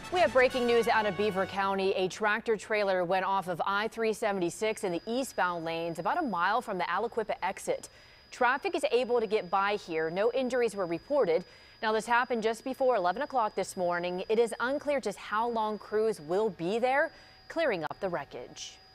We have breaking news out of Beaver County. A tractor trailer went off of I-376 in the eastbound lanes about a mile from the Aliquippa exit. Traffic is able to get by here. No injuries were reported. Now, this happened just before 11 o'clock this morning. It is unclear just how long crews will be there clearing up the wreckage.